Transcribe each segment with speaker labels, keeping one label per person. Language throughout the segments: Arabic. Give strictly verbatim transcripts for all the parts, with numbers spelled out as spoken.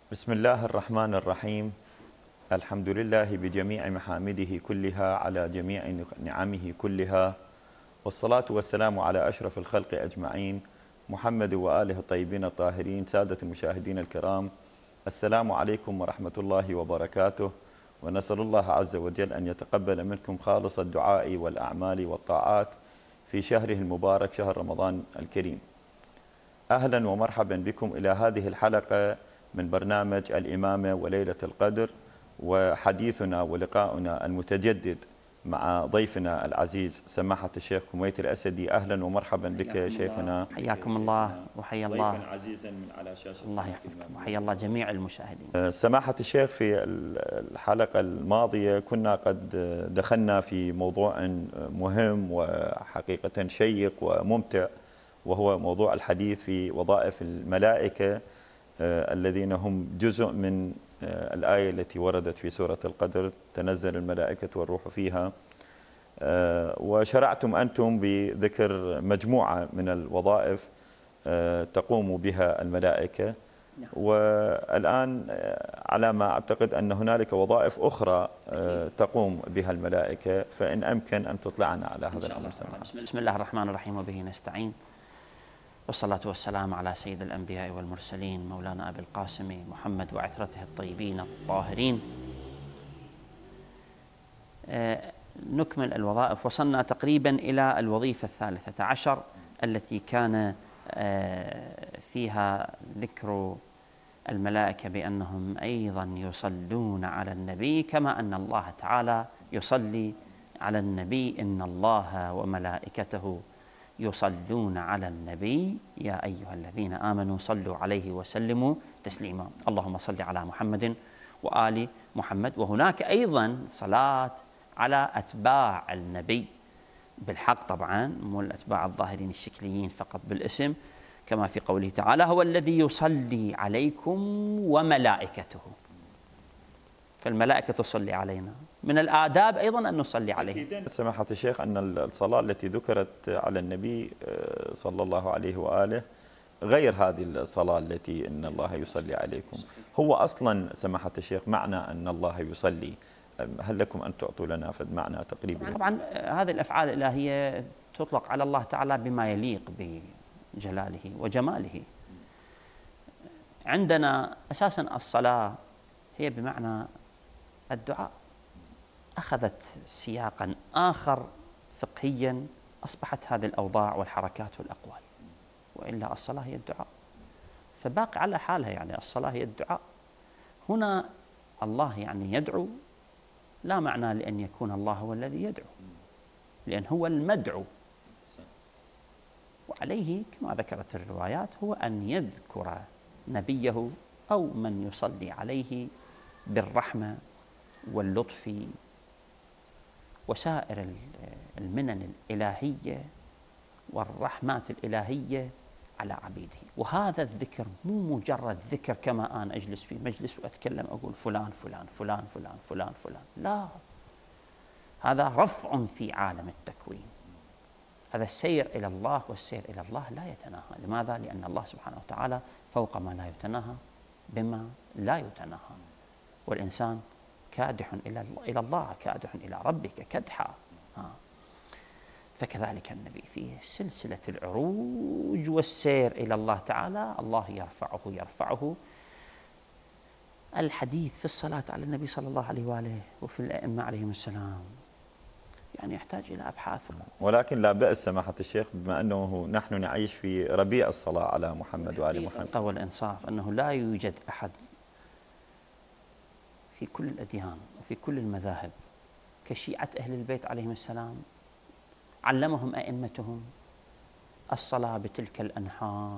Speaker 1: بسم الله الرحمن الرحيم. الحمد لله بجميع محامده كلها على جميع نعمه كلها، والصلاة والسلام على أشرف الخلق أجمعين محمد وآله الطيبين الطاهرين. سادة المشاهدين الكرام، السلام عليكم ورحمة الله وبركاته، ونسأل الله عز وجل أن يتقبل منكم خالص الدعاء والأعمال والطاعات في شهره المبارك شهر رمضان الكريم. أهلا ومرحبا بكم إلى هذه الحلقة من برنامج الإمامة وليلة القدر، وحديثنا ولقاؤنا المتجدد مع ضيفنا العزيز سماحة الشيخ كميت الأسدي. أهلا ومرحبا بك شيخنا.
Speaker 2: حياكم الله وحيا الله
Speaker 1: ضيفا عزيزا من على شاشة
Speaker 2: الله يحفظكم وحيا الله جميع المشاهدين.
Speaker 1: سماحة الشيخ، في الحلقة الماضية كنا قد دخلنا في موضوع مهم وحقيقة شيق وممتع، وهو موضوع الحديث في وظائف الملائكة الذين هم جزء من الآية التي وردت في سورة القدر: تنزل الملائكة والروح فيها. وشرعتم أنتم بذكر مجموعة من الوظائف تقوم بها الملائكة، والآن على ما أعتقد أن هنالك وظائف أخرى تقوم بها الملائكة، فإن أمكن أن تطلعنا على هذا الأمر سماحة.
Speaker 2: بسم الله الرحمن الرحيم وبه نستعين، والصلاة والسلام على سيد الأنبياء والمرسلين مولانا أبي القاسم محمد وعترته الطيبين الطاهرين. نكمل الوظائف. وصلنا تقريبا إلى الوظيفة الثالثة عشر التي كان فيها ذكر الملائكة بأنهم أيضا يصلون على النبي كما أن الله تعالى يصلي على النبي: إن الله وملائكته يصلون على النبي يا أيها الذين آمنوا صلوا عليه وسلموا تسليما. اللهم صل على محمد وآل محمد. وهناك أيضا صلاة على أتباع النبي بالحق، طبعا مو الأتباع الظاهرين الشكليين فقط بالاسم، كما في قوله تعالى: هو الذي يصلي عليكم وملائكته. فالملائكة تصلي علينا، من الآداب أيضا أن نصلي عليه.
Speaker 1: سماحة الشيخ، أن الصلاة التي ذكرت على النبي صلى الله عليه وآله غير هذه الصلاة التي إن الله يصلي عليكم. هو أصلا سماحة الشيخ معنى أن الله يصلي، هل لكم أن تعطوا لنا فد معنى تقريبا؟
Speaker 2: طبعا هذه الأفعال الإلهية تطلق على الله تعالى بما يليق بجلاله وجماله. عندنا أساسا الصلاة هي بمعنى الدعاء، أخذت سياقا آخر فقهيا، أصبحت هذه الأوضاع والحركات والأقوال، وإلا الصلاة هي الدعاء، فباقي على حالها. يعني الصلاة هي الدعاء. هنا الله يعني يدعو، لا معنى لأن يكون الله هو الذي يدعو، لأن هو المدعو، وعليه كما ذكرت الروايات هو أن يذكر نبيه أو من يصلي عليه بالرحمة واللطف وسائر المنن الإلهية والرحمات الإلهية على عبيده. وهذا الذكر مو مجرد ذكر كما أنا أجلس في مجلس وأتكلم أقول فلان فلان فلان فلان فلان فلان، لا، هذا رفع في عالم التكوين. هذا السير إلى الله، والسير إلى الله لا يتناهى. لماذا؟ لأن الله سبحانه وتعالى فوق ما لا يتناهى بما لا يتناهى، والإنسان كادح إلى إلى الله، كادح إلى ربك كدحا. فكذلك النبي في سلسلة العروج والسير إلى الله تعالى، الله يرفعه يرفعه. الحديث في الصلاة على النبي صلى الله عليه وآله وفي الأئمة عليهم السلام يعني يحتاج إلى أبحاث.
Speaker 1: ولكن لا بأس سماحة الشيخ، بما أنه نحن نعيش في ربيع الصلاة على محمد وآل محمد،
Speaker 2: والإنصاف أنه لا يوجد أحد في كل الأديان وفي كل المذاهب كشيعة أهل البيت عليهم السلام علمهم أئمتهم الصلاة بتلك الأنحاء،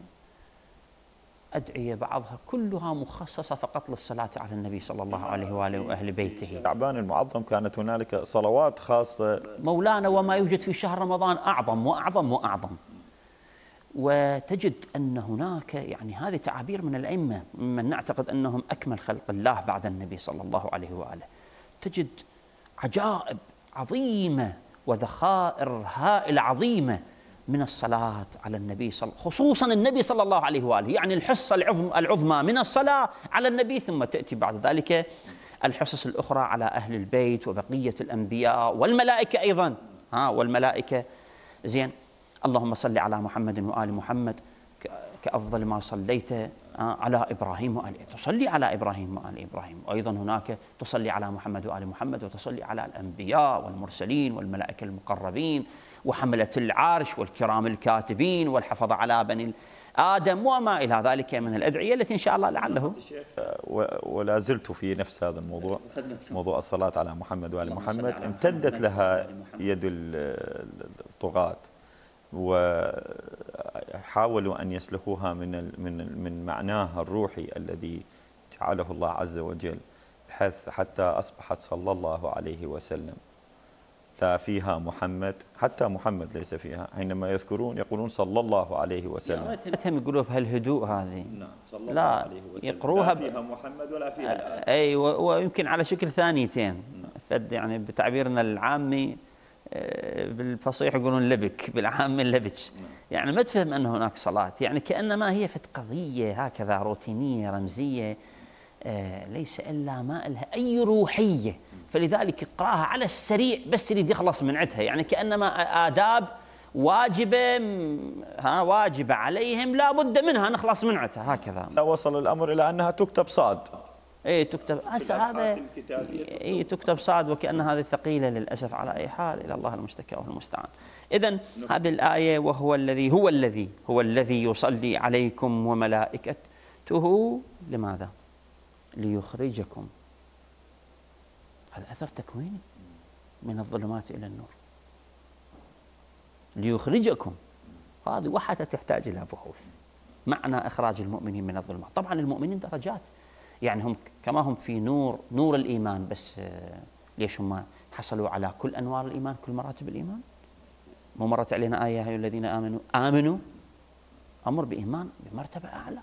Speaker 2: أدعية بعضها كلها مخصصة فقط للصلاة على النبي صلى الله عليه وآله وأهل بيته.
Speaker 1: شعبان المعظم كانت هنالك صلوات خاصة
Speaker 2: مولانا، وما يوجد في شهر رمضان أعظم وأعظم وأعظم. وتجد أن هناك يعني هذه تعابير من الأئمة من نعتقد أنهم أكمل خلق الله بعد النبي صلى الله عليه وآله. تجد عجائب عظيمة وذخائر هائلة عظيمة من الصلاة على النبي صلى خصوصا النبي صلى الله عليه وآله، يعني الحصة العظمى من الصلاة على النبي، ثم تأتي بعد ذلك الحصص الأخرى على أهل البيت وبقية الأنبياء والملائكة أيضا. ها والملائكة زين، اللهم صل على محمد وآل محمد كأفضل ما صليت على إبراهيم وآل، تصلي على إبراهيم وآل إبراهيم، وأيضا هناك تصلي على محمد وآل محمد، وتصلي على الأنبياء والمرسلين والملائكة المقربين وحملة العرش والكرام الكاتبين والحفظ على بني آدم وما إلى ذلك من الأدعية التي إن شاء الله لعله.
Speaker 1: ولا زلت في نفس هذا الموضوع، موضوع الصلاة على محمد وآل محمد. امتدت لها يد الطغاة وحاولوا أن يسلخوها من من من معناها الروحي الذي جعله الله عز وجل، بحيث حتى أصبحت صلى الله عليه وسلم فيها محمد، حتى محمد ليس فيها، حينما يذكرون يقولون صلى الله عليه وسلم.
Speaker 2: هم يقولوا بهالهدوء هذه،
Speaker 1: نعم صلى الله
Speaker 2: لا
Speaker 1: عليه وسلم،
Speaker 2: يقروها
Speaker 1: لا فيها محمد ولا فيها الآن.
Speaker 2: أي ويمكن على شكل ثانيتين، فد يعني بتعبيرنا العامي بالفصيح يقولون لبك، بالعام لبك، يعني ما تفهم أن هناك صلاة، يعني كأنما هي فت قضية هكذا روتينية رمزية ليس إلا ما لها أي روحية، فلذلك اقراها على السريع بس اللي يخلص من عندها، يعني كأنما آداب واجبة، ها واجبة عليهم لا بد منها نخلص من عندها هكذا.
Speaker 1: وصل الأمر إلى أنها تكتب صاد.
Speaker 2: اي تكتب هسه هذا اي تكتب صاد، وكأن هذه ثقيلة للأسف، على أي حال إلى الله المشتكى والمستعان. إذن هذه الآية وهو الذي هو الذي هو الذي يصلي عليكم وملائكته، لماذا؟ ليخرجكم، هذا أثر تكويني، من الظلمات إلى النور، ليخرجكم، هذه وحدها تحتاج إلى بحوث. معنى إخراج المؤمنين من الظلمات، طبعا المؤمنين درجات، يعني هم كما هم في نور نور الإيمان، بس ليش هم حصلوا على كل أنوار الإيمان، كل مراتب الإيمان؟ مو مرت علينا آية هاي الذين آمنوا آمنوا أمر بإيمان بمرتبة أعلى.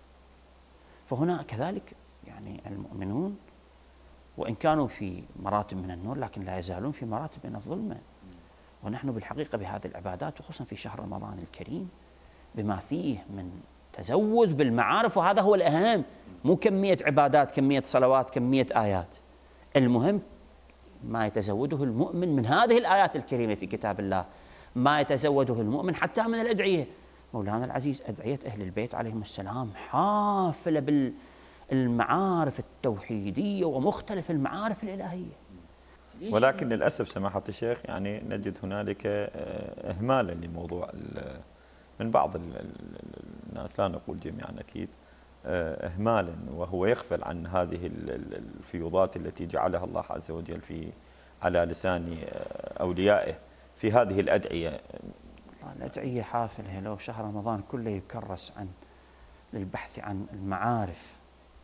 Speaker 2: فهنا كذلك يعني المؤمنون وإن كانوا في مراتب من النور لكن لا يزالون في مراتب من الظلمة. ونحن بالحقيقة بهذه العبادات وخصوصا في شهر رمضان الكريم بما فيه من تزود بالمعارف، وهذا هو الأهم، مو كمية عبادات، كمية صلوات، كمية آيات، المهم ما يتزوده المؤمن من هذه الآيات الكريمة في كتاب الله، ما يتزوده المؤمن حتى من الأدعية. مولانا العزيز أدعية أهل البيت عليهم السلام حافلة بالمعارف التوحيدية ومختلف المعارف الإلهية.
Speaker 1: ولكن للأسف سماحة الشيخ يعني نجد هنالك إهمالا لموضوع من بعض الناس، لا نقول جميعا أكيد، إهمالا، وهو يغفل عن هذه الفيوضات التي جعلها الله عز وجل في على لسان أوليائه في هذه الأدعية.
Speaker 2: الأدعية حافلة، لو شهر رمضان كله يكرس عن للبحث عن المعارف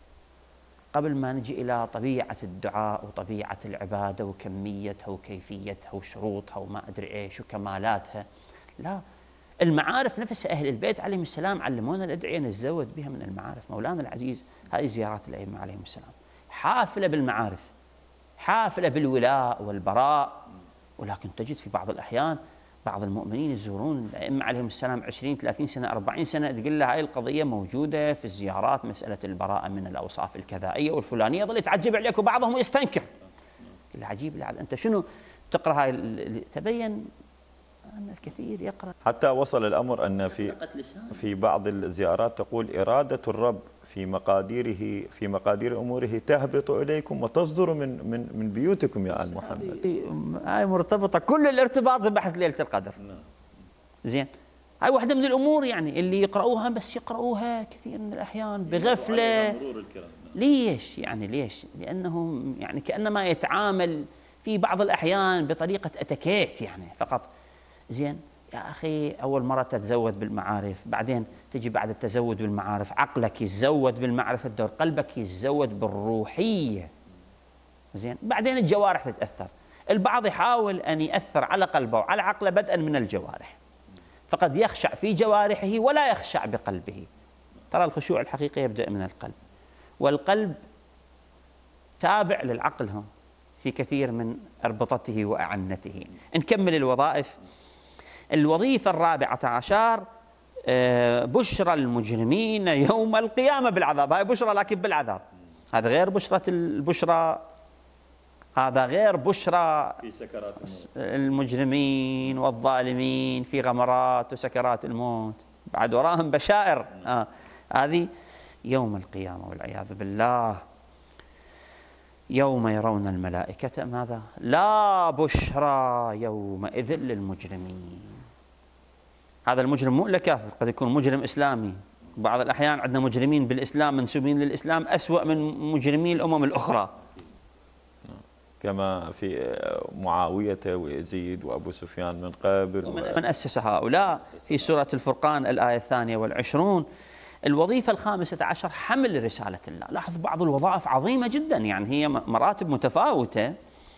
Speaker 2: قبل ما نجي إلى طبيعة الدعاء وطبيعة العبادة وكميتها وكيفيتها وشروطها وما أدري إيش وكمالاتها، لا، المعارف نفسها أهل البيت عليهم السلام علمونا الأدعية نتزود بها من المعارف. مولانا العزيز هذه زيارات الأئمة عليهم السلام حافلة بالمعارف، حافلة بالولاء والبراء، ولكن تجد في بعض الأحيان بعض المؤمنين يزورون الأئمة عليهم السلام عشرين ثلاثين سنة أربعين سنة، تقول له هاي القضية موجودة في الزيارات، مسألة البراءة من الأوصاف الكذائية والفلانية، يظل يتعجب عليك وبعضهم يستنكر. قل له عجيب لعل أنت شنو تقرأ هاي، تبين أن الكثير يقرأ.
Speaker 1: حتى وصل الأمر أن في في بعض الزيارات تقول إرادة الرب في مقاديره في مقادير أموره تهبط إليكم وتصدر من من من بيوتكم يا آل محمد.
Speaker 2: هاي مرتبطة كل الارتباط ببحث ليلة القدر. زين، هاي واحدة من الأمور يعني اللي يقرأوها بس يقرأوها كثير من الأحيان بغفلة. ليش يعني ليش؟ لأنه يعني كأنما يتعامل في بعض الأحيان بطريقة أتكيت يعني فقط. زين يا أخي، أول مرة تتزود بالمعارف، بعدين تجي بعد التزود بالمعارف عقلك يتزود بالمعرفة الدور، قلبك يتزود بالروحية. زين، بعدين الجوارح تتأثر. البعض يحاول أن يأثر على قلبه وعلى عقله بدءا من الجوارح، فقد يخشع في جوارحه ولا يخشع بقلبه. ترى الخشوع الحقيقي يبدأ من القلب، والقلب تابع للعقل هم في كثير من أربطته وأعنته. نكمل الوظائف. الوظيفة الرابعة عشر بشرى المجرمين يوم القيامة بالعذاب. هاي بشرى لكن بالعذاب، هذا غير بشرة البشرى، هذا غير بشرى
Speaker 1: في سكرات الموت
Speaker 2: المجرمين والظالمين في غمرات وسكرات الموت، بعد وراهم بشائر. آه. هذه يوم القيامة والعياذ بالله. يوم يرون الملائكة ماذا؟ لا بشرى يومئذ للمجرمين. هذا المجرم مو إلا كافر، قد يكون مجرم إسلامي. بعض الأحيان عندنا مجرمين بالإسلام منسوبين للإسلام أسوأ من مجرمي الأمم الأخرى،
Speaker 1: كما في معاوية ويزيد وأبو سفيان من قبل.
Speaker 2: من أسس هؤلاء في سورة الفرقان الآية الثانية والعشرون. الوظيفة الخامسة عشر حمل رسالة الله. لاحظ بعض الوظائف عظيمة جدا، يعني هي مراتب متفاوتة.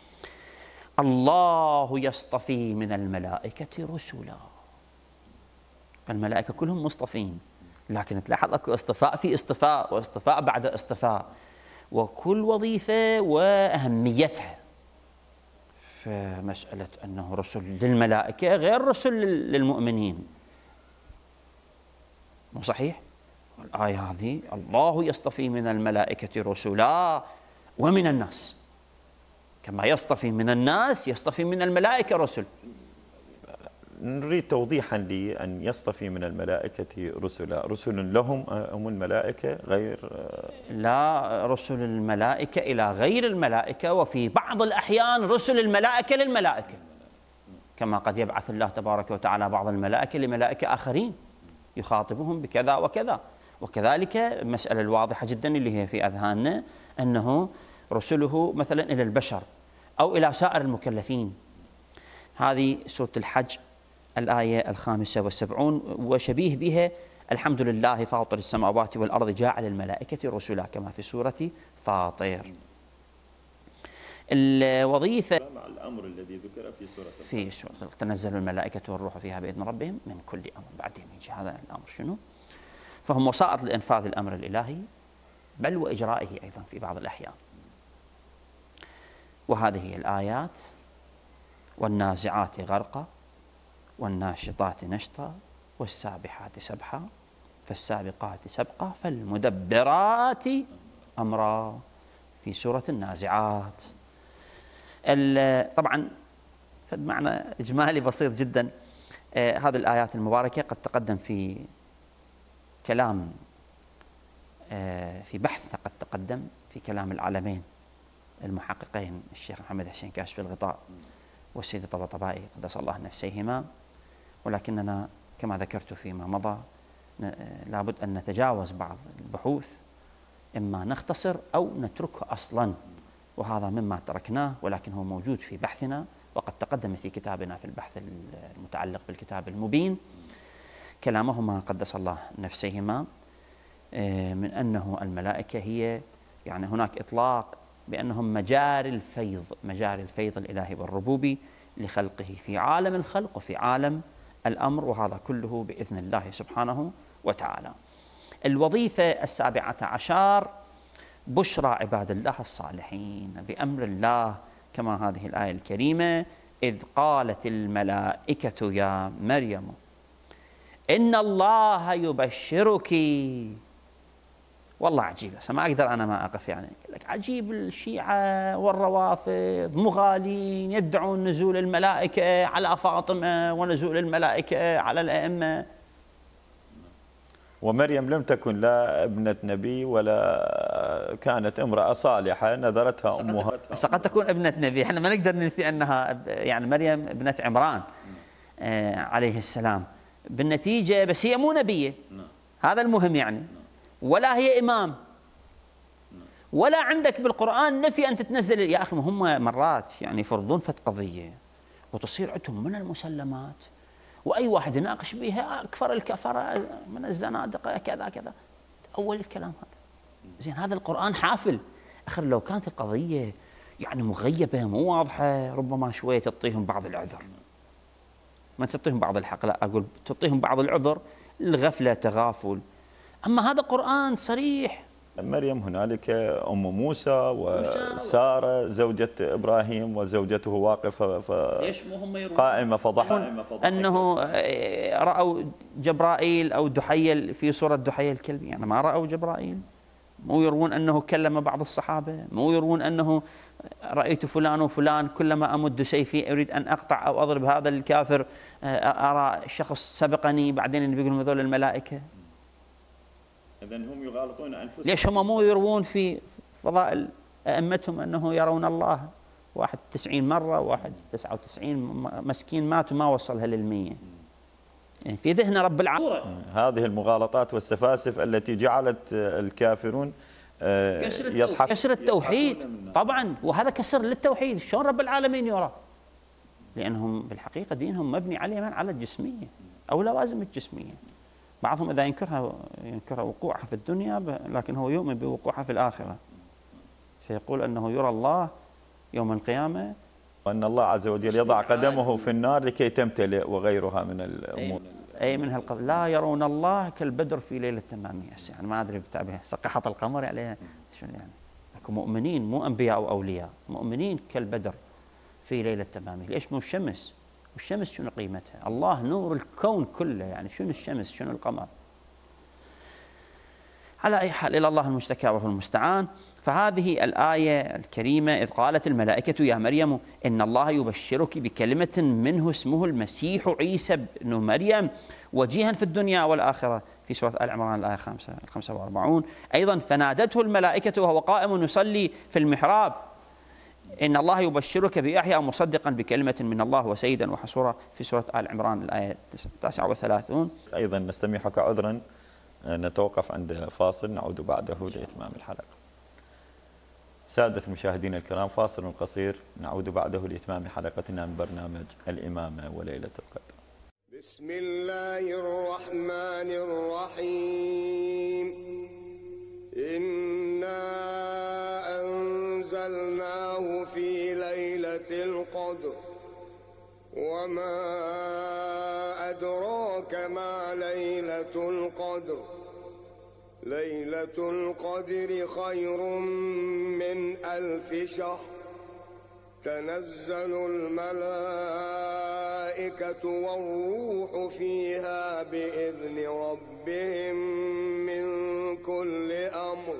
Speaker 2: الله يصطفي من الملائكة رسلا. الملائكة كلهم مصطفين، لكن تلاحظ اكو اصطفاء في اصطفاء واصطفاء بعد اصطفاء، وكل وظيفة وأهميتها. فمسألة أنه رسل للملائكة غير رسل للمؤمنين، مو صحيح؟ الآية هذه الله يصطفي من الملائكة رسلا ومن الناس، كما يصطفي من الناس يصطفي من الملائكة رسل.
Speaker 1: نريد توضيحا لأن يصطفي من الملائكة رسلا، رسل لهم هم الملائكة غير؟
Speaker 2: لا، رسل الملائكة إلى غير الملائكة، وفي بعض الأحيان رسل الملائكة للملائكة، كما قد يبعث الله تبارك وتعالى بعض الملائكة لملائكة آخرين يخاطبهم بكذا وكذا. وكذلك المسألة الواضحة جدا اللي هي في أذهاننا أنه رسله مثلا إلى البشر أو إلى سائر المكلفين. هذه سورة الحج الآية الخامسة والسبعون، وشبيه بها الحمد لله فاطر السماوات والأرض جاعل الملائكة رسلا، كما في سورة فاطر. الوظيفة
Speaker 1: مع الأمر الذي ذكر في سورة
Speaker 2: في سورة تنزل الملائكة والروح فيها بإذن ربهم من كل أمر. بعدين يجي هذا الأمر شنو؟ فهم وسائط لإنفاذ الأمر الإلهي بل وإجرائه أيضا في بعض الأحيان. وهذه هي الآيات: والنازعات غرقا والناشطات نشطا والسابحات سبحا فالسابقات سبقا فالمدبرات أمرا، في سورة النازعات. طبعا معنى إجمالي بسيط جدا. آه هذه الآيات المباركة قد تقدم في كلام آه في بحث قد تقدم في كلام العالمين المحققين الشيخ محمد حسين كاشف الغطاء والسيد الطباطبائي قدس الله نفسيهما، ولكننا كما ذكرت فيما مضى لابد أن نتجاوز بعض البحوث، إما نختصر أو نتركه أصلا، وهذا مما تركناه ولكن هو موجود في بحثنا وقد تقدم في كتابنا في البحث المتعلق بالكتاب المبين كلامهما قدس الله نفسيهما من أنه الملائكة هي يعني هناك إطلاق بأنهم مجاري الفيض، مجاري الفيض الإلهي والربوبي لخلقه في عالم الخلق وفي عالم الأمر، وهذا كله بإذن الله سبحانه وتعالى. الوظيفة السابعة عشر بشرى عباد الله الصالحين بأمر الله، كما هذه الآية الكريمة: إذ قالت الملائكة يا مريم إن الله يبشرك. والله عجيب، ما أقدر أنا ما أقف، يعني لك عجيب. الشيعة والروافض مغالين يدعون نزول الملائكة على فاطمة ونزول الملائكة على الأئمة.
Speaker 1: ومريم لم تكن لا ابنة نبي ولا كانت امرأة صالحة نذرتها أمها.
Speaker 2: بس قد تكون ابنة نبي، احنا ما نقدر ننفي أنها يعني مريم ابنة عمران آه عليه السلام بالنتيجة، بس هي مو نبية، هذا المهم يعني، ولا هي إمام، ولا عندك بالقرآن نفي أن تتنزل. يا أخي هم مرات يعني يفرضون فت قضية وتصير عندهم من المسلمات، وأي واحد يناقش بها أكفر الكفرة من الزنادقة كذا كذا، أول الكلام هذا. زين هذا القرآن حافل. أخر لو كانت القضية يعني مغيبة مو واضحة ربما شوية تعطيهم بعض العذر، ما تعطيهم بعض الحق، لا أقول تعطيهم بعض العذر، الغفلة تغافل. أما هذا قرآن صريح
Speaker 1: مريم هنالك أم موسى وسارة زوجة إبراهيم وزوجته واقفة ف...
Speaker 2: ليش مو هم يرون
Speaker 1: قائمة فضحك
Speaker 2: أنه رأوا جبرائيل أو دحيل في صورة دحيل الكلبي؟ يعني ما رأوا جبرائيل؟ مو يروون أنه كلم بعض الصحابة؟ مو يروون أنه رأيت فلان وفلان كلما أمد سيفي أريد أن أقطع أو أضرب هذا الكافر أرى شخص سبقني؟ بعدين اللي بيقولون هذول الملائكة.
Speaker 1: إذن هم يغالطون أنفسهم.
Speaker 2: ليش هم مو يروون في فضائل أئمتهم أنه يرون الله؟ واحد تسعين مرة، واحد تسعة وتسعين مسكين مات وما وصلها للمية. يعني في ذهن رب العالمين
Speaker 1: هذه المغالطات والسفاسف التي جعلت الكافرون يضحك.
Speaker 2: كسر التوحيد طبعا، وهذا كسر للتوحيد. شلون رب العالمين يرى؟ لأنهم بالحقيقة دينهم مبني على على الجسمية أو لوازم الجسمية. بعضهم إذا ينكرها ينكر وقوعها في الدنيا، لكن هو يؤمن بوقوعها في الآخرة، فيقول أنه يرى الله يوم القيامة،
Speaker 1: وأن الله عز وجل يضع قدمه في النار لكي تمتلئ وغيرها من الأمور.
Speaker 2: أي من هالقضية. لا يرون الله كالبدر في ليلة تمامه. يعني ما أدري بتعبه سقحة القمر عليها شو يعني. لكن مؤمنين مو أنبياء أو أولياء، مؤمنين كالبدر في ليلة تمامه. ليش مو الشمس؟ والشمس شنو قيمتها؟ الله نور الكون كله، يعني شنو الشمس شنو القمر؟ على أي حال إلى الله المشتكى وهو المستعان. فهذه الآية الكريمة: إذ قالت الملائكة يا مريم إن الله يبشرك بكلمة منه اسمه المسيح عيسى بن مريم وجيها في الدنيا والآخرة، في سورة آل عمران الآية خمسة وأربعين. أيضا: فنادته الملائكة وهو قائم يصلي في المحراب إن الله يبشرك بيحيى مصدقا بكلمة من الله وسيدا وحصورا، في سورة آل عمران الآية تسعة وثلاثين.
Speaker 1: أيضا نستميحك عذرا، نتوقف عند فاصل نعود بعده لإتمام الحلقة. سادة المشاهدين الكرام، فاصل قصير نعود بعده لإتمام حلقتنا من برنامج الإمامة وليلة القدر.
Speaker 3: بسم الله الرحمن الرحيم. إنا أنزلناه في ليلة القدر وما أدراك ما ليلة القدر. ليلة القدر خير من ألف شهر. تنزل الملائكة والروح فيها بإذن ربهم من كل أمر.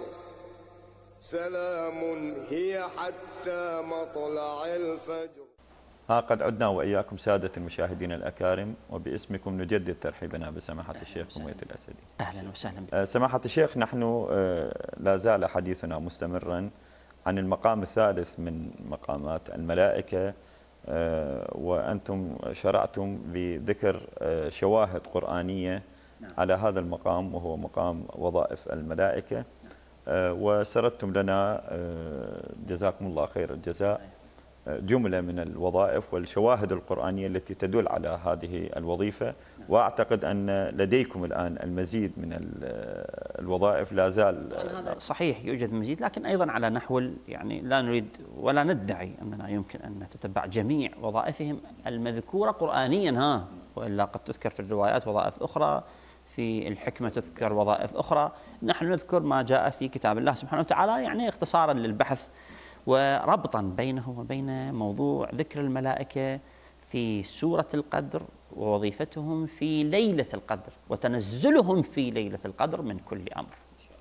Speaker 3: سلام هي حتى مطلع الفجر.
Speaker 1: ها قد عدنا وإياكم سادة المشاهدين الأكارم، وباسمكم نجدد ترحيبنا بسماحة الشيخ مميت الأسدي.
Speaker 2: أهلا وسهلا.
Speaker 1: سماحة الشيخ، نحن لا زال حديثنا مستمرا عن المقام الثالث من مقامات الملائكة، وأنتم شرعتم بذكر شواهد قرآنية على هذا المقام وهو مقام وظائف الملائكة، وسردتم لنا جزاكم الله خير الجزاء جملة من الوظائف والشواهد القرآنية التي تدل على هذه الوظيفة، وأعتقد أن لديكم الآن المزيد من الوظائف لا زال.
Speaker 2: صحيح يوجد مزيد، لكن أيضا على نحو يعني لا نريد ولا ندعي أننا يمكن أن نتتبع جميع وظائفهم المذكورة قرآنيا، ها وإلا قد تذكر في الروايات وظائف أخرى، في الحكمة تذكر وظائف أخرى. نحن نذكر ما جاء في كتاب الله سبحانه وتعالى، يعني اختصارا للبحث وربطا بينه وبين موضوع ذكر الملائكة في سورة القدر ووظيفتهم في ليلة القدر وتنزلهم في ليلة القدر من كل أمر.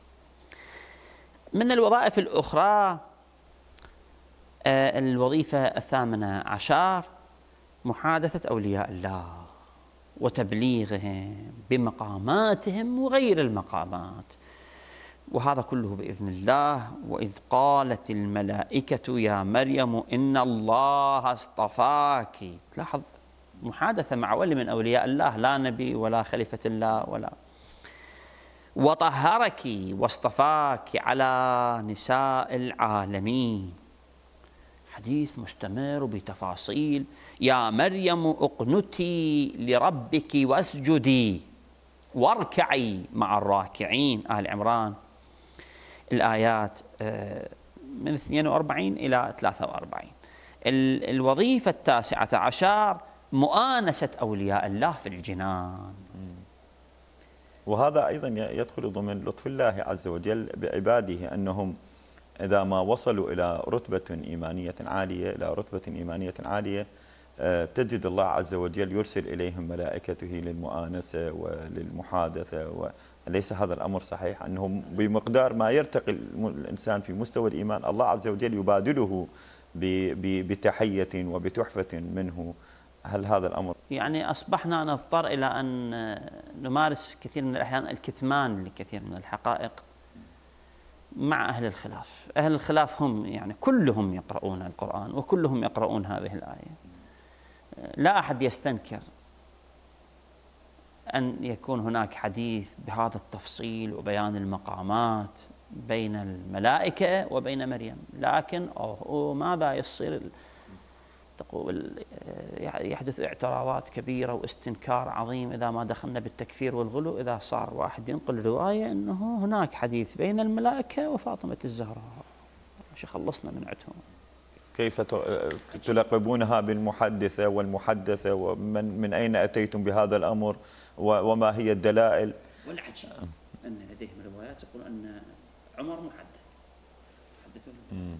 Speaker 2: من الوظائف الأخرى الوظيفة الثامنة عشر: محادثة أولياء الله وتبليغهم بمقاماتهم وغير المقامات، وهذا كله بإذن الله. وإذ قالت الملائكة يا مريم إن الله اصطفاك. تلاحظ محادثة مع ولي من أولياء الله، لا نبي ولا خليفة الله ولا. وطهرك واصطفاك على نساء العالمين. حديث مستمر بتفاصيل. يا مريم اقنتي لربك واسجدي واركعي مع الراكعين، آل عمران الآيات من اثنين وأربعين إلى ثلاثة وأربعين. الوظيفة التاسعة عشر: مؤانسة أولياء الله في الجنان.
Speaker 1: وهذا أيضا يدخل ضمن لطف الله عز وجل بعباده، أنهم إذا ما وصلوا إلى رتبة إيمانية عالية إلى رتبة إيمانية عالية تجد الله عز وجل يرسل إليهم ملائكته للمؤانسة وللمحادثة. وليس هذا الأمر صحيح أنهم بمقدار ما يرتقي الإنسان في مستوى الإيمان الله عز وجل يبادله بتحية وبتحفة منه؟ هل هذا الأمر
Speaker 2: يعني أصبحنا نضطر إلى أن نمارس كثير من الأحيان الكتمان لكثير من الحقائق مع أهل الخلاف. أهل الخلاف هم يعني كلهم يقرؤون القرآن وكلهم يقرؤون هذه الآية. لا أحد يستنكر أن يكون هناك حديث بهذا التفصيل وبيان المقامات بين الملائكة وبين مريم، لكن أوه ماذا يصير؟ تقول يحدث اعتراضات كبيرة واستنكار عظيم إذا ما دخلنا بالتكفير والغلو، إذا صار واحد ينقل رواية أنه هناك حديث بين الملائكة وفاطمة الزهراء، شو خلصنا من عندهم؟
Speaker 1: كيف تلقبونها بالمحدثة والمحدثة، ومن من أين أتيتم بهذا الأمر وما هي الدلائل؟
Speaker 2: والعجيب أن لديهم روايات يقول أن عمر محدث محدث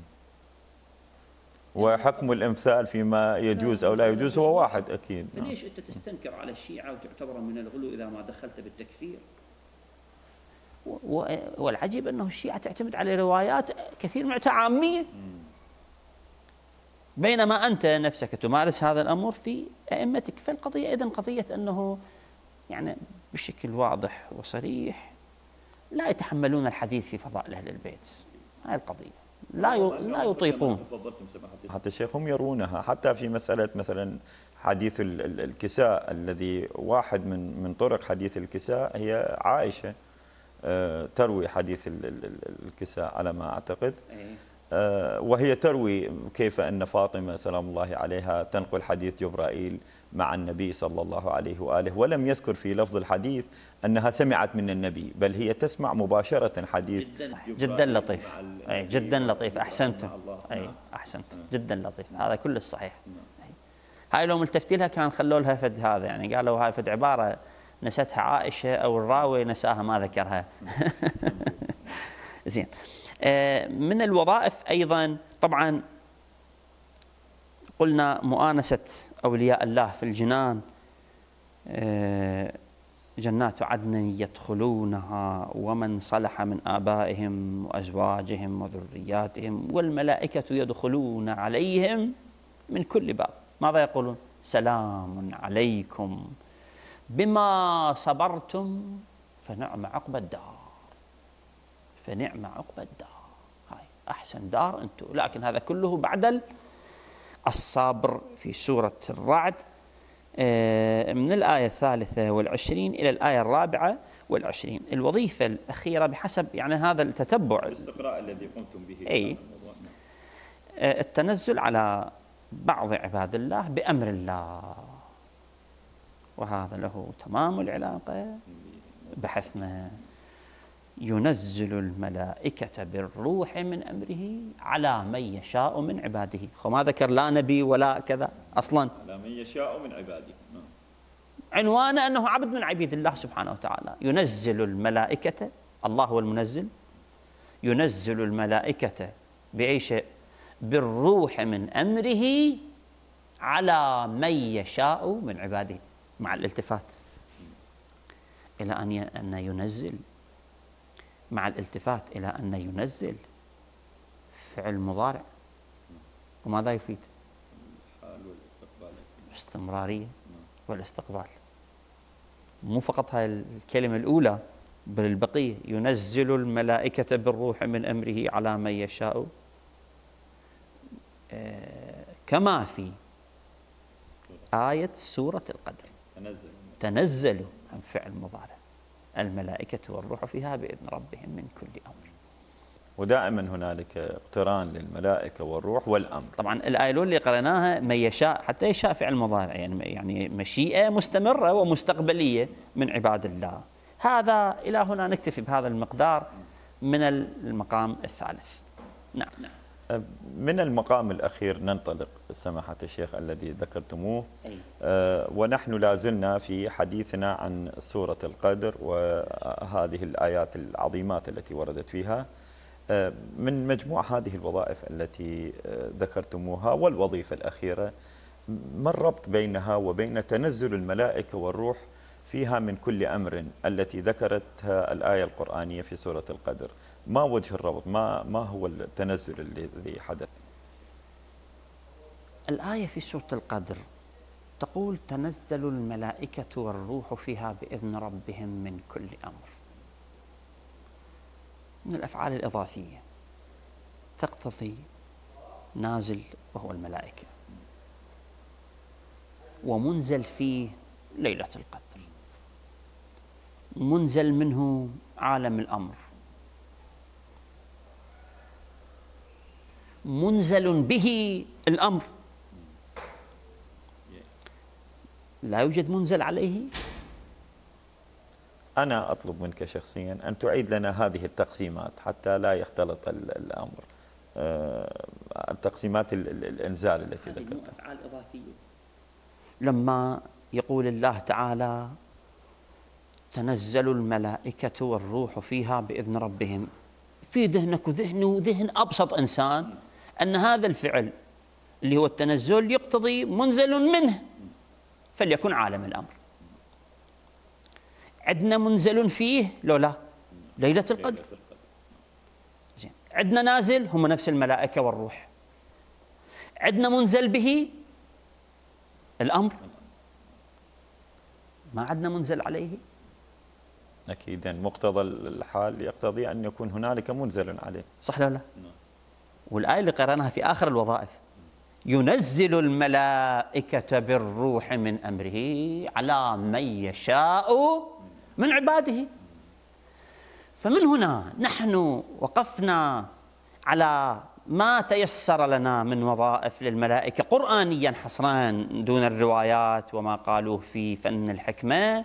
Speaker 1: وحكم الامثال فيما يجوز او لا يجوز هو واحد اكيد.
Speaker 2: فليش انت تستنكر على الشيعه وتعتبر من الغلو اذا ما دخلت بالتكفير؟ والعجيب انه الشيعه تعتمد على روايات كثير من عاميه، بينما انت نفسك تمارس هذا الامر في ائمتك. فالقضيه اذن قضيه انه يعني بشكل واضح وصريح لا يتحملون الحديث في فضائل اهل البيت. هاي القضيه لا لا يطيقون.
Speaker 1: حتى الشيخ هم يرونها حتى في مسألة مثلا حديث الكساء، الذي واحد من من طرق حديث الكساء هي عائشة تروي حديث الكساء على ما أعتقد، وهي تروي كيف أن فاطمة سلام الله عليها تنقل حديث جبرائيل مع النبي صلى الله عليه وآله، ولم يذكر في لفظ الحديث أنها سمعت من النبي، بل هي تسمع مباشرة حديث.
Speaker 2: جدا, جدا لطيف، أي جدا لطيف، أحسنتم، أي أحسنت، جدا لطيف، هذا كل الصحيح. هاي لو ملتفتي لها كان خلوا لها فد هذا، يعني قالوا هاي فد عبارة نستها عائشة أو الراوي نساها ما ذكرها. زين. من الوظائف أيضا طبعا قلنا مؤانسة أولياء الله في الجنان، جنات عدن يدخلونها ومن صلح من آبائهم وأزواجهم وذرياتهم والملائكة يدخلون عليهم من كل باب. ماذا يقولون؟ سلام عليكم بما صبرتم فنعم عقبى الدار، فنعم عقبى الدار، هاي أحسن دار أنتم. لكن هذا كله بعد الصبر في سورة الرعد من الآية الثالثة والعشرين إلى الآية الرابعة والعشرين. الوظيفة الأخيرة بحسب يعني هذا التتبع
Speaker 1: الاستقراء الذي قمتم به،
Speaker 2: أي التنزل على بعض عباد الله بأمر الله، وهذا له تمام العلاقة بحثنا. ينزل الملائكة بالروح من أمره على من يشاء من عباده. وما ذكر لا نبي ولا كذا أصلا،
Speaker 1: على من يشاء من عباده،
Speaker 2: عنوانه أنه عبد من عبيد الله سبحانه وتعالى. ينزل الملائكة، الله هو المنزل، ينزل الملائكة بأي شيء؟ بالروح من أمره على من يشاء من عباده، مع الالتفات إلى أن ينزل، مع الالتفات إلى أن ينزل فعل مضارع. وماذا يفيد؟ استمرارية والاستقبال. مو فقط هاي الكلمة الأولى بل البقية. ينزل الملائكة بالروح من أمره على من يشاء، كما في آية سورة القدر تنزل عن فعل مضارع، الملائكة والروح فيها بإذن ربهم من كل أمر.
Speaker 1: ودائما هنالك اقتران للملائكة والروح والأمر.
Speaker 2: طبعا الآية الأولى اللي قرأناها من يشاء، حتى يشاء فعل مضارع، يعني يعني مشيئة مستمرة ومستقبلية من عباد الله. هذا إلى هنا نكتفي بهذا المقدار من المقام الثالث. نعم.
Speaker 1: من المقام الأخير ننطلق سماحة الشيخ الذي ذكرتموه. أه ونحن لازلنا في حديثنا عن سورة القدر وهذه الآيات العظيمات التي وردت فيها. أه من مجموع هذه الوظائف التي أه ذكرتموها والوظيفة الأخيرة، ما الربط بينها وبين تنزل الملائكة والروح فيها من كل أمر التي ذكرتها الآية القرآنية في سورة القدر؟ ما وجه الربط؟ ما ما هو التنزل الذي حدث؟
Speaker 2: الآية في سورة القدر تقول تنزل الملائكة والروح فيها بإذن ربهم من كل أمر، من الأفعال الإضافية تقتضي نازل وهو الملائكة، ومنزل فيه ليلة القدر، منزل منه عالم الأمر، منزل به الأمر، لا يوجد منزل عليه.
Speaker 1: أنا أطلب منك شخصيا أن تعيد لنا هذه التقسيمات حتى لا يختلط الأمر. التقسيمات الإنزال التي ذكرتها
Speaker 2: أفعال إضافية. لما يقول الله تعالى تنزل الملائكة والروح فيها بإذن ربهم، في ذهنك وذهني وذهن أبسط إنسان أن هذا الفعل اللي هو التنزل يقتضي منزل منه، فليكن عالم الأمر. عندنا منزل فيه لو لا ليلة القدر، زين. عندنا نازل هم نفس الملائكة والروح، عندنا منزل به الأمر، ما عندنا منزل عليه.
Speaker 1: أكيدا مقتضى الحال يقتضي أن يكون هنالك منزل عليه،
Speaker 2: صح لا لا؟ والآية اللي قرأناها في آخر الوظائف ينزل الملائكة بالروح من أمره على من يشاء من عباده. فمن هنا نحن وقفنا على ما تيسر لنا من وظائف للملائكة قرآنيا حصرا دون الروايات وما قالوه في فن الحكمة،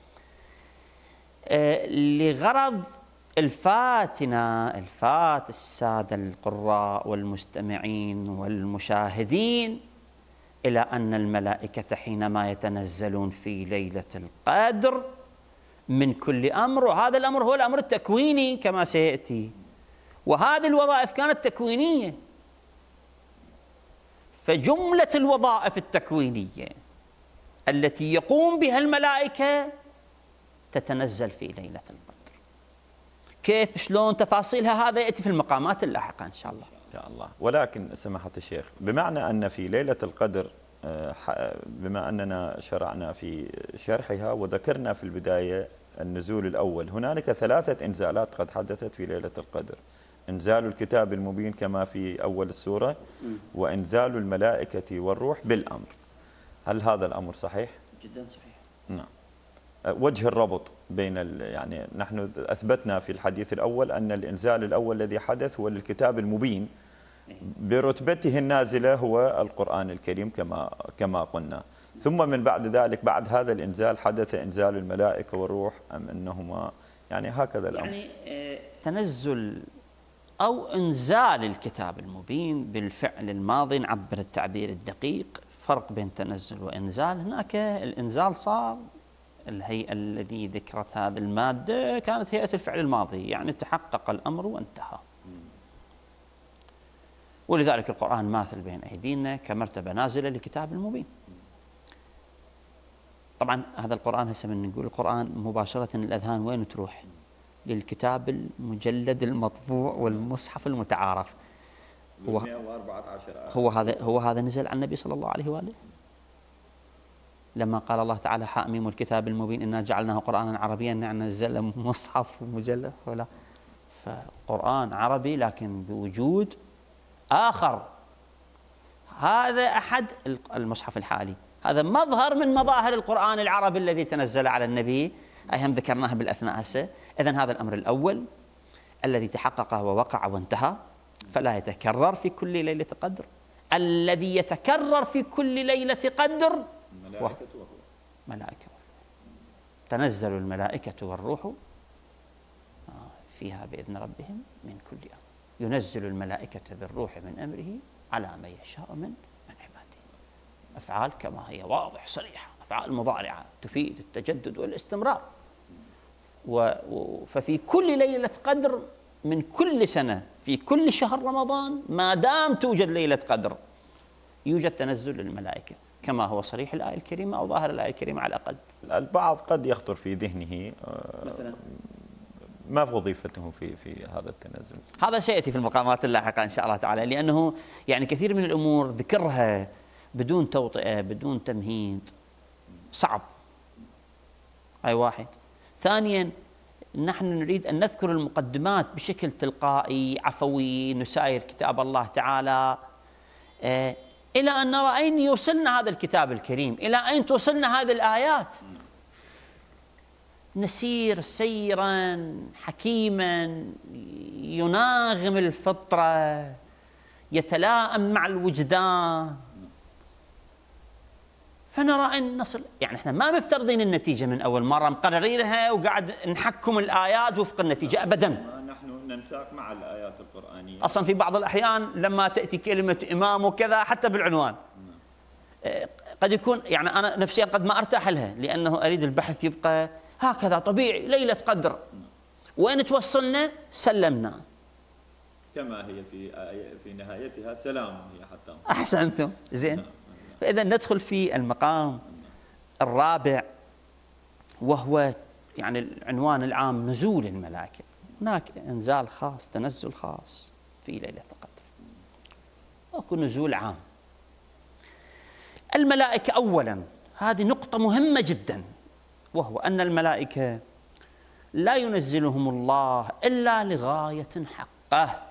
Speaker 2: لغرض الفاتنا الفات السادة القراء والمستمعين والمشاهدين إلى أن الملائكة حينما يتنزلون في ليلة القدر من كل أمر، وهذا الأمر هو الأمر التكويني كما سيأتي، وهذه الوظائف كانت تكوينية، فجملة الوظائف التكوينية التي يقوم بها الملائكة تتنزل في ليلة القدر. كيف شلون تفاصيلها هذا يأتي في المقامات اللاحقة إن شاء الله.
Speaker 1: إن شاء الله. ولكن سماحة الشيخ، بمعنى أن في ليلة القدر، بما أننا شرعنا في شرحها وذكرنا في البداية النزول الأول، هنالك ثلاثة إنزالات قد حدثت في ليلة القدر: إنزال الكتاب المبين كما في أول السورة، وإنزال الملائكة والروح بالأمر. هل هذا الأمر صحيح؟
Speaker 2: جدا صحيح.
Speaker 1: نعم. وجه الربط بين يعني نحن أثبتنا في الحديث الأول أن الإنزال الأول الذي حدث هو للكتاب المبين برتبته النازلة هو القرآن الكريم كما كما قلنا، ثم من بعد ذلك بعد هذا الإنزال حدث إنزال الملائكة والروح، أم أنهما يعني هكذا الأمر؟
Speaker 2: يعني تنزل أو إنزال الكتاب المبين بالفعل الماضي نعبر التعبير الدقيق، فرق بين تنزل وإنزال. هناك الإنزال صار، الهيئة الذي ذكرت هذه المادة كانت هيئة الفعل الماضي، يعني تحقق الأمر وانتهى. ولذلك القرآن ماثل بين أيدينا كمرتبة نازلة لكتاب المبين. طبعا هذا القرآن هسه من نقول القرآن مباشرة الأذهان وين تروح؟ للكتاب المجلد المطبوع والمصحف المتعارف. هو هو هذا هو هذا نزل عن النبي صلى الله عليه وآله لما قال الله تعالى حاميم الكتاب المبين إنا جعلناه قرآنا عربيا نزل مصحف مجلد ولا، فقرآن عربي لكن بوجود آخر. هذا أحد المصحف الحالي، هذا مظهر من مظاهر القرآن العربي الذي تنزل على النبي، أي هم ذكرناها بالأثناء هسه. إذن هذا الأمر الأول الذي تحقق ووقع وانتهى، فلا يتكرر في كل ليلة قدر. الذي يتكرر في كل ليلة قدر ملائكة والروح. ملائكة تنزل الملائكة والروح فيها بإذن ربهم من كل أمر. ينزل الملائكة بالروح من أمره على من يشاء من من عباده. أفعال كما هي واضح صريحة، أفعال مضارعة تفيد التجدد والاستمرار. ففي كل ليلة قدر من كل سنة في كل شهر رمضان ما دام توجد ليلة قدر يوجد تنزل للملائكة كما هو صريح الآية الكريمة أو ظاهر الآية الكريمة على الأقل.
Speaker 1: البعض قد يخطر في ذهنه مثلا ما وظيفته في في هذا التنزل؟
Speaker 2: هذا سيأتي في المقامات اللاحقة إن شاء الله تعالى، لأنه يعني كثير من الأمور ذكرها بدون توطئة بدون تمهيد صعب. هاي واحد. ثانيا نحن نريد أن نذكر المقدمات بشكل تلقائي عفوي، نساير كتاب الله تعالى آه إلى أن نرى أين يوصلنا هذا الكتاب الكريم، إلى أين توصلنا هذه الآيات. نسير سيرا حكيما يناغم الفطرة يتلائم مع الوجدان، فنرى أن نصل. يعني احنا ما مفترضين النتيجة من أول مرة مقررينها وقاعد نحكم الآيات وفق النتيجة أبدا.
Speaker 1: نحن ننساق مع الآيات القرآنية.
Speaker 2: أصلا في بعض الأحيان لما تأتي كلمة إمام وكذا حتى بالعنوان قد يكون يعني أنا نفسيا قد ما أرتاح لها، لأنه أريد البحث يبقى هكذا طبيعي، ليلة قدر وين توصلنا سلمنا
Speaker 1: كما هي في في نهايتها سلام هي حتى.
Speaker 2: أحسنتم. زين. فإذا ندخل في المقام الرابع وهو يعني العنوان العام نزول الملائكة. هناك إنزال خاص تنزل خاص في ليلة القدر، أكو نزول عام. الملائكة أولا هذه نقطة مهمة جدا، وهو أن الملائكة لا ينزلهم الله إلا لغاية حقه.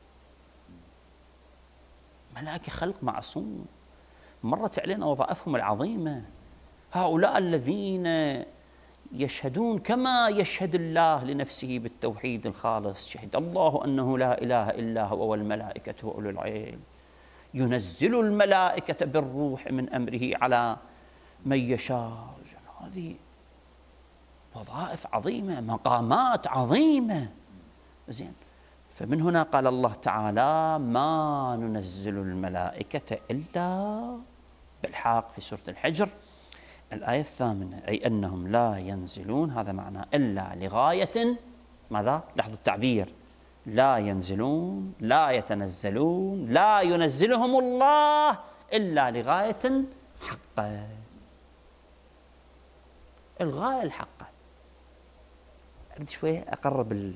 Speaker 2: ملائكة خلق معصوم مرت علينا وظائفهم العظيمة. هؤلاء الذين يشهدون كما يشهد الله لنفسه بالتوحيد الخالص، شهد الله أنه لا إله إلا هو والملائكة وأولو العلم، ينزل الملائكة بالروح من أمره على من يشاء. هذه وظائف عظيمة، مقامات عظيمة. زين. فمن هنا قال الله تعالى ما ننزل الملائكة إلا بالحق في سورة الحجر الآية الثامنة، أي أنهم لا ينزلون، هذا معناه إلا لغاية ماذا؟ لاحظوا التعبير، لا ينزلون لا يتنزلون لا ينزلهم الله إلا لغاية حقه. الغاية الحقة. أريد شوية أقرب ال...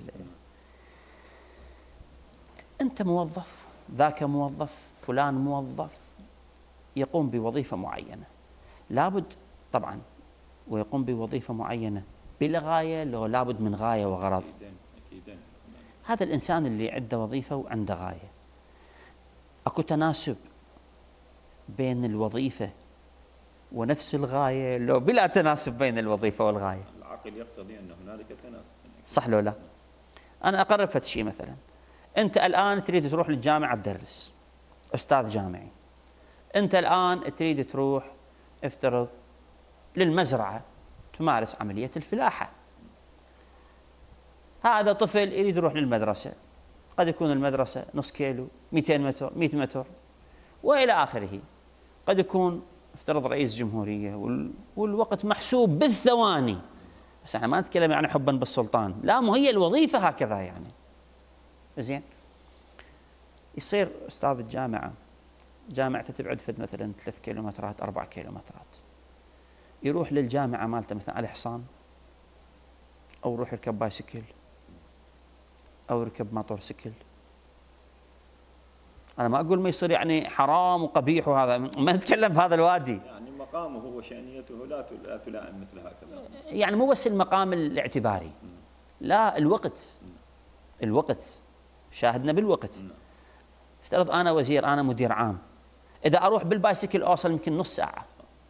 Speaker 2: أنت موظف، ذاك موظف، فلان موظف يقوم بوظيفة معينة، لابد طبعا ويقوم بوظيفة معينة بلا غاية، لو لابد من غاية وغرض. هذا الإنسان اللي عنده وظيفة وعنده غاية، أكو تناسب بين الوظيفة ونفس الغاية لو بلا تناسب بين الوظيفة والغاية؟
Speaker 1: العقل يقتضي أن هنالك تناسب.
Speaker 2: صح لو لا؟ أنا أقرب فد شيء، مثلا أنت الآن تريد تروح للجامعة تدرس، أستاذ جامعي. أنت الآن تريد تروح افترض للمزرعة تمارس عملية الفلاحة. هذا طفل يريد يروح للمدرسة، قد يكون المدرسة نص كيلو، مئتين متر، مئة متر وإلى آخره. قد يكون افترض رئيس جمهورية والوقت محسوب بالثواني، بس احنا ما نتكلم يعني حبا بالسلطان، لا، مو هي الوظيفة هكذا يعني. زين. يصير أستاذ الجامعة جامعته تبعد فد مثلا ثلاث كيلومترات أربع كيلومترات، يروح للجامعة مالته مثلا على حصان، أو يروح يركب بايسكل، أو يركب موتور سكل. أنا ما أقول ما يصير يعني حرام وقبيح وهذا، ما نتكلم بهذا الوادي.
Speaker 1: يعني مقامه وشأنيته لا لا تلائم مثل هكذا.
Speaker 2: يعني مو بس المقام الاعتباري، لا، الوقت. الوقت شاهدنا بالوقت. افترض أنا وزير، أنا مدير عام، إذا أروح بالبايسكل أوصل يمكن نص ساعة،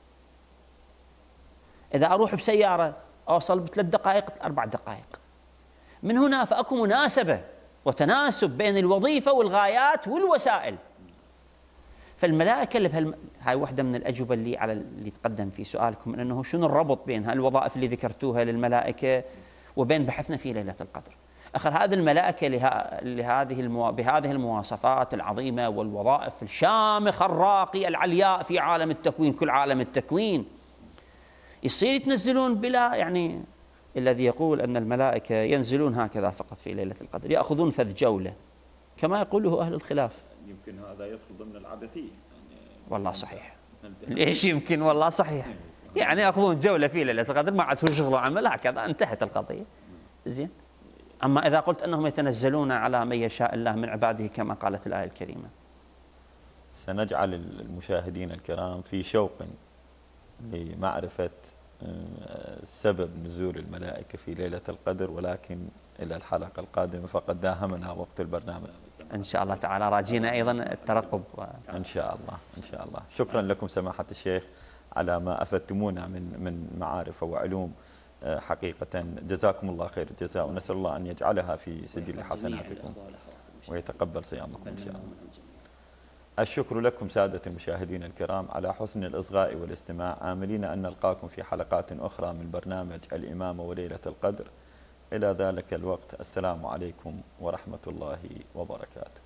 Speaker 2: إذا أروح بسيارة أوصل بثلاث دقائق أربع دقائق. من هنا فأكو مناسبة وتناسب بين الوظيفة والغايات والوسائل. فالملائكة اللي بهالم... هاي واحدة من الأجوبة اللي على اللي تقدم في سؤالكم، أنه شنو الربط بين هالوظائف اللي ذكرتوها للملائكة وبين بحثنا في ليلة القدر. أخر هذه الملائكة لهذه المو... بهذه المواصفات العظيمة والوظائف الشامخة الراقية العلياء في عالم التكوين، كل عالم التكوين، يصير يتنزلون بلا يعني الذي يقول أن الملائكة ينزلون هكذا فقط في ليلة القدر، يأخذون فذ جولة كما يقوله أهل الخلاف.
Speaker 1: يمكن هذا يدخل ضمن العبثية يعني.
Speaker 2: والله صحيح. ليش يمكن؟ والله صحيح. يعني يأخذون جولة في ليلة القدر، ما عاد هو شغل وعمل، هكذا انتهت القضية. زين. أما إذا قلت أنهم يتنزلون على من يشاء الله من عباده كما قالت الآية الكريمة،
Speaker 1: سنجعل المشاهدين الكرام في شوق لمعرفة سبب نزول الملائكة في ليلة القدر، ولكن إلى الحلقة القادمة فقد داهمنا وقت البرنامج.
Speaker 2: إن شاء الله تعالى راجينا أيضا الترقب.
Speaker 1: إن شاء الله إن شاء الله. شكرا لكم سماحة الشيخ على ما أفدتمونا من من معارف وعلوم حقيقة. جزاكم الله خير الجزاء، ونسأل الله أن يجعلها في سجل حسناتكم ويتقبل صيامكم إن شاء الله. الشكر لكم سادة المشاهدين الكرام على حسن الإصغاء والاستماع، آملين أن نلقاكم في حلقات أخرى من برنامج الإمامة وليلة القدر. إلى ذلك الوقت، السلام عليكم ورحمة الله وبركاته.